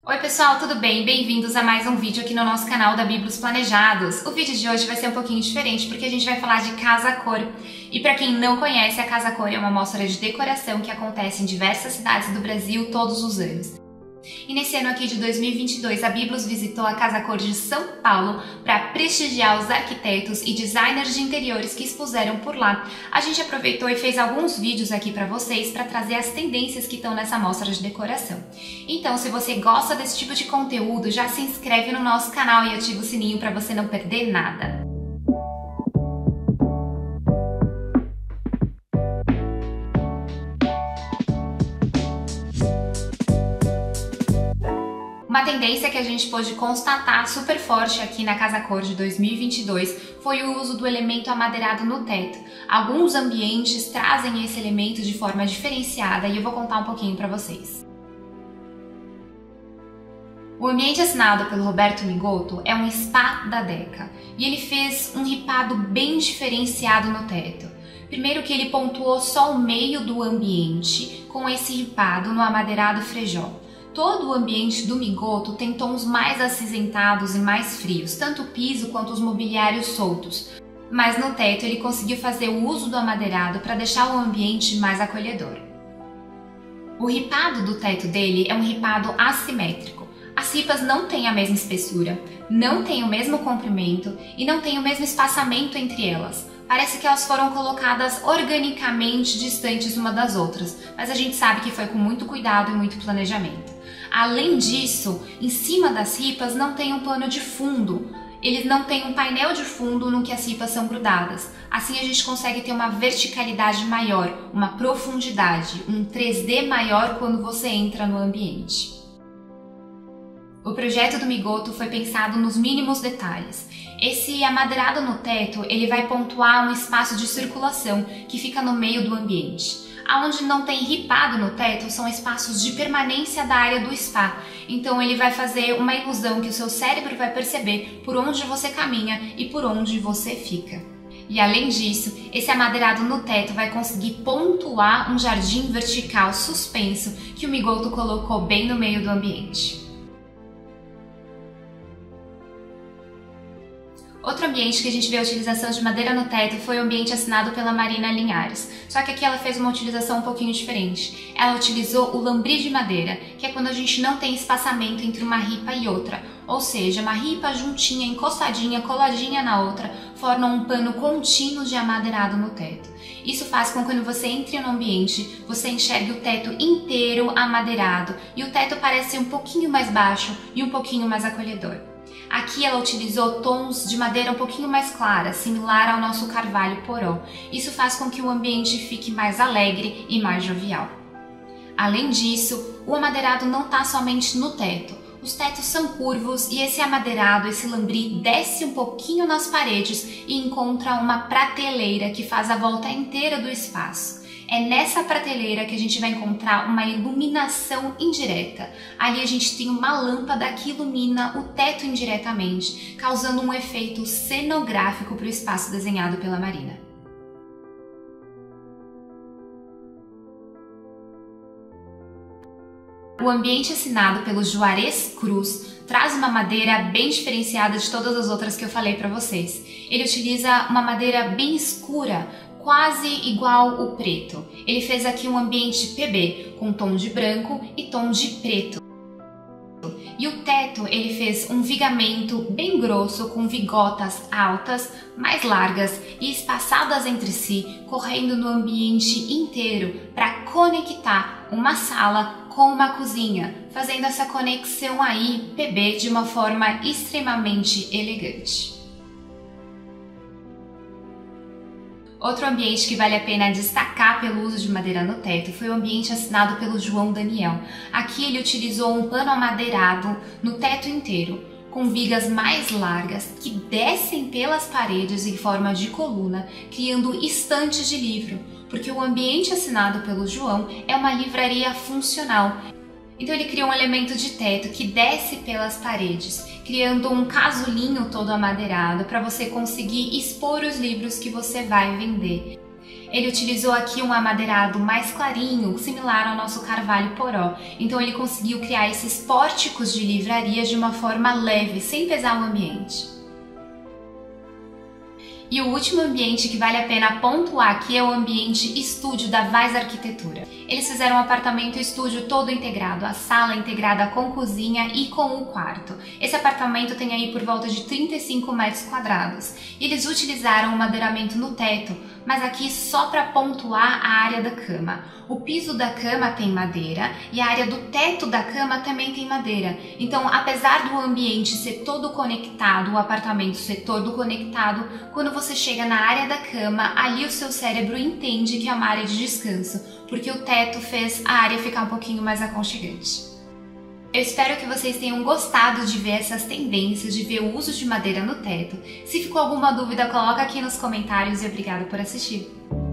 Oi pessoal, tudo bem? Bem-vindos a mais um vídeo aqui no nosso canal da Bíblios Planejados. O vídeo de hoje vai ser um pouquinho diferente porque a gente vai falar de casa-cor. E para quem não conhece, a casa-cor é uma mostra de decoração que acontece em diversas cidades do Brasil todos os anos. E nesse ano aqui de 2022, a Bíblios visitou a Casa Cor de São Paulo para prestigiar os arquitetos e designers de interiores que expuseram por lá. A gente aproveitou e fez alguns vídeos aqui para vocês para trazer as tendências que estão nessa mostra de decoração. Então, se você gosta desse tipo de conteúdo, já se inscreve no nosso canal e ativa o sininho para você não perder nada. Uma tendência que a gente pôde constatar super forte aqui na Casa Cor de 2022 foi o uso do elemento amadeirado no teto. Alguns ambientes trazem esse elemento de forma diferenciada e eu vou contar um pouquinho para vocês. O ambiente assinado pelo Roberto Mingotto é um spa da Deca e ele fez um ripado bem diferenciado no teto. Primeiro que ele pontuou só o meio do ambiente com esse ripado no amadeirado frejol. Todo o ambiente do Mingotto tem tons mais acinzentados e mais frios, tanto o piso quanto os mobiliários soltos. Mas no teto ele conseguiu fazer o uso do amadeirado para deixar o ambiente mais acolhedor. O ripado do teto dele é um ripado assimétrico. As ripas não têm a mesma espessura, não têm o mesmo comprimento e não têm o mesmo espaçamento entre elas. Parece que elas foram colocadas organicamente distantes uma das outras, mas a gente sabe que foi com muito cuidado e muito planejamento. Além disso, em cima das ripas não tem um pano de fundo, eles não têm um painel de fundo no que as ripas são grudadas. Assim a gente consegue ter uma verticalidade maior, uma profundidade, um 3D maior quando você entra no ambiente. O projeto do Mingotto foi pensado nos mínimos detalhes. Esse amadeirado no teto, ele vai pontuar um espaço de circulação que fica no meio do ambiente. Aonde não tem ripado no teto são espaços de permanência da área do spa. Então ele vai fazer uma ilusão que o seu cérebro vai perceber por onde você caminha e por onde você fica. E além disso, esse amadeirado no teto vai conseguir pontuar um jardim vertical suspenso que o Mingotto colocou bem no meio do ambiente. Outro ambiente que a gente vê a utilização de madeira no teto foi o ambiente assinado pela Marina Linhares, só que aqui ela fez uma utilização um pouquinho diferente. Ela utilizou o lambris de madeira, que é quando a gente não tem espaçamento entre uma ripa e outra, ou seja, uma ripa juntinha, encostadinha, coladinha na outra, formam um pano contínuo de amadeirado no teto. Isso faz com que quando você entre no ambiente, você enxergue o teto inteiro amadeirado e o teto parece um pouquinho mais baixo e um pouquinho mais acolhedor. Aqui ela utilizou tons de madeira um pouquinho mais clara, similar ao nosso carvalho poró. Isso faz com que o ambiente fique mais alegre e mais jovial. Além disso, o amadeirado não está somente no teto. Os tetos são curvos e esse amadeirado, esse lambris, desce um pouquinho nas paredes e encontra uma prateleira que faz a volta inteira do espaço. É nessa prateleira que a gente vai encontrar uma iluminação indireta. Ali a gente tem uma lâmpada que ilumina o teto indiretamente, causando um efeito cenográfico para o espaço desenhado pela Marina. O ambiente assinado pelo Juarez Cruz traz uma madeira bem diferenciada de todas as outras que eu falei para vocês. Ele utiliza uma madeira bem escura, quase igual o preto. Ele fez aqui um ambiente PB, com tom de branco e tom de preto. E o teto ele fez um vigamento bem grosso, com vigotas altas, mais largas e espaçadas entre si, correndo no ambiente inteiro para conectar uma sala com uma cozinha, fazendo essa conexão aí PB de uma forma extremamente elegante. Outro ambiente que vale a pena destacar pelo uso de madeira no teto foi o ambiente assinado pelo João Daniel. Aqui ele utilizou um pano amadeirado no teto inteiro, com vigas mais largas que descem pelas paredes em forma de coluna, criando estantes de livro, porque o ambiente assinado pelo João é uma livraria funcional. Então ele criou um elemento de teto que desce pelas paredes, criando um casulinho todo amadeirado para você conseguir expor os livros que você vai vender. Ele utilizou aqui um amadeirado mais clarinho, similar ao nosso carvalho poró. Então ele conseguiu criar esses pórticos de livraria de uma forma leve, sem pesar o ambiente. E o último ambiente que vale a pena pontuar aqui é o ambiente estúdio da Weiss Arquitetura. Eles fizeram um apartamento estúdio todo integrado, a sala integrada com cozinha e com o quarto. Esse apartamento tem aí por volta de 35 metros quadrados. Eles utilizaram um madeiramento no teto, mas aqui só para pontuar a área da cama. O piso da cama tem madeira e a área do teto da cama também tem madeira. Então, apesar do ambiente ser todo conectado, o apartamento ser todo conectado, quando você chega na área da cama, ali o seu cérebro entende que é uma área de descanso, porque o teto fez a área ficar um pouquinho mais aconchegante. Eu espero que vocês tenham gostado de ver essas tendências, de ver o uso de madeira no teto. Se ficou alguma dúvida, coloca aqui nos comentários e obrigada por assistir.